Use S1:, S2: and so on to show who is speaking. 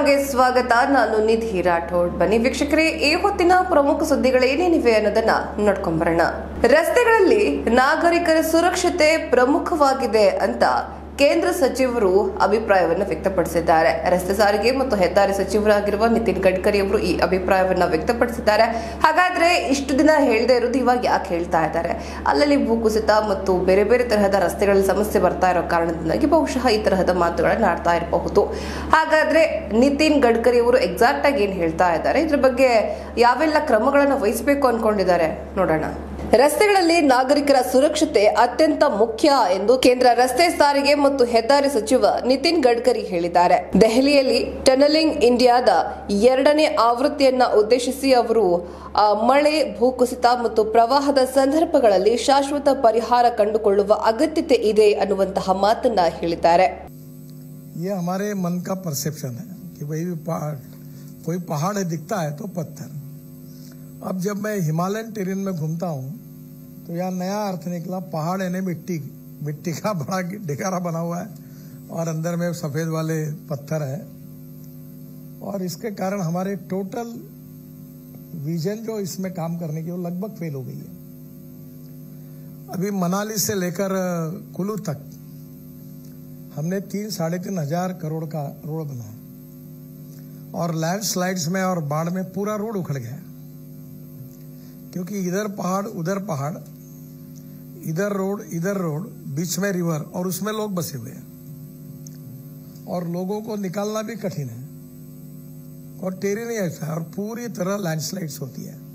S1: ಕಾರ್ಯಕ್ರಮಕ್ಕೆ ಸ್ವಾಗತ. ನಾನು ನಿಧಿ ರಾಠೋಡ್. ಬನ್ನಿ ವೀಕ್ಷಕರೇ, ಈ ಹೊತ್ತಿನ ಪ್ರಮುಖ ಸುದ್ದಿಗಳೇನೇನಿವೆ ಅನ್ನೋದನ್ನ ನೋಡ್ಕೊಂಡ್ ಬರೋಣ. ರಸ್ತೆಗಳಲ್ಲಿ ನಾಗರಿಕರ ಸುರಕ್ಷತೆ ಪ್ರಮುಖವಾಗಿದೆ ಅಂತ ಕೇಂದ್ರ ಸಚಿವರು ಅಭಿಪ್ರಾಯವನ್ನು ವ್ಯಕ್ತಪಡಿಸಿದ್ದಾರೆ. ರಸ್ತೆ ಸಾರಿಗೆ ಮತ್ತು ಹೆದ್ದಾರಿ ಸಚಿವರಾಗಿರುವ ನಿತಿನ್ ಗಡ್ಕರಿ ಅವರು ಈ ಅಭಿಪ್ರಾಯವನ್ನ ವ್ಯಕ್ತಪಡಿಸಿದ್ದಾರೆ. ಹಾಗಾದ್ರೆ ಇಷ್ಟು ದಿನ ಹೇಳದೇ ಇರೋದು ಇವಾಗ ಯಾಕೆ ಹೇಳ್ತಾ ಇದ್ದಾರೆ? ಅಲ್ಲಲ್ಲಿ ಭೂಕುಸಿತ ಮತ್ತು ಬೇರೆ ಬೇರೆ ತರಹದ ರಸ್ತೆಗಳಲ್ಲಿ ಸಮಸ್ಯೆ ಬರ್ತಾ ಇರೋ ಕಾರಣದಿಂದಾಗಿ ಬಹುಶಃ ಈ ತರಹದ ಮಾತುಗಳನ್ನ ಆಡ್ತಾ ಇರಬಹುದು. ಹಾಗಾದ್ರೆ ನಿತಿನ್ ಗಡ್ಕರಿ ಅವರು ಎಕ್ಸಾಕ್ಟ್ ಆಗಿ ಏನ್ ಹೇಳ್ತಾ ಇದ್ದಾರೆ, ಇದ್ರ ಬಗ್ಗೆ ಯಾವೆಲ್ಲ ಕ್ರಮಗಳನ್ನು ವಹಿಸಬೇಕು ಅನ್ಕೊಂಡಿದ್ದಾರೆ ನೋಡೋಣ. ರಸ್ತೆಗಳಲ್ಲಿ ನಾಗರಿಕರ ಸುರಕ್ಷತೆ ಅತ್ಯಂತ ಮುಖ್ಯ ಎಂದು ಕೇಂದ್ರ ರಸ್ತೆ ಸಾರಿಗೆ ಮತ್ತು ಹೆದ್ದಾರಿ ಸಚಿವ ನಿತಿನ್ ಗಡ್ಕರಿ ಹೇಳಿದ್ದಾರೆ. ದೆಹಲಿಯಲ್ಲಿ ಟನಲಿಂಗ್ ಇಂಡಿಯಾದ 2ನೇ ಆವೃತ್ತಿಯನ್ನ ಉದ್ದೇಶಿಸಿ ಅವರು ಮಳೆ, ಭೂಕುಸಿತ ಮತ್ತು ಪ್ರವಾಹದ ಸಂದರ್ಭಗಳಲ್ಲಿ ಶಾಶ್ವತ ಪರಿಹಾರ ಕಂಡುಕೊಳ್ಳುವ ಅಗತ್ಯತೆ ಇದೆ ಅನ್ನುವಂತಹ ಮಾತನ್ನ ಹೇಳಿದ್ದಾರೆ.
S2: ये हमारे मन का परसेप्शन है कि भाई कोई पहाड़ दिखता है तो पत्थर. अब जब मैं हिमालयन टेरेन में घूमता हूँ तो यहाँ नया अर्थ निकला. पहाड़ यानी मिट्टी का बड़ा ढिकारा बना हुआ है और अंदर में सफेद वाले पत्थर है, और इसके कारण हमारे टोटल विजन जो इसमें काम करने की वो लगभग फेल हो गई है. अभी मनाली से लेकर कुल्लू तक हमने 3-3.5 हजार करोड़ का रोड बनाया और लैंडस्लाइड्स में और बाढ़ में पूरा रोड उखड़ गया, क्योंकि इधर पहाड़ उधर पहाड़, इधर रोड, बीच में रिवर और उसमें लोग बसे हुए हैं और लोगों को निकालना भी कठिन है और टेरेन ही ऐसा है और पूरी तरह लैंडस्लाइड्स होती है.